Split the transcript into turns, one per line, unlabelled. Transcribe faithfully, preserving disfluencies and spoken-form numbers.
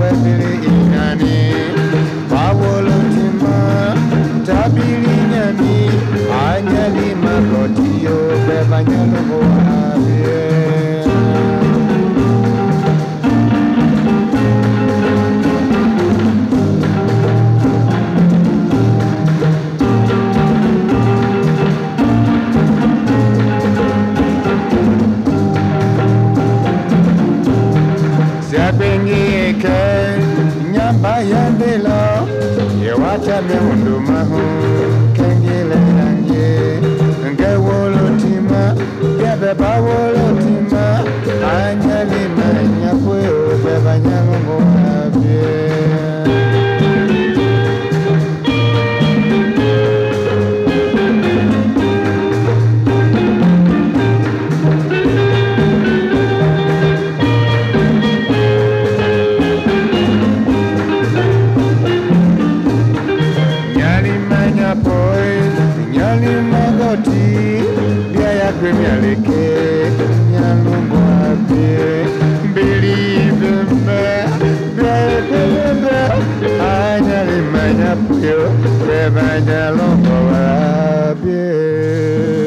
bebili inani Bawolotima tabili nyami Anyalima kotiyo bebanyalo bohabie Siapengike nyamba yandelo Yewata meundu mahu kengile nanye Ngewolotima yabeba wolotima Anyalima Nyapoi bebanyango habie Nyalima goti biaya kremialeke nyalungo abie believe me believe me Nyalima Nyapoi beba nyalungo abie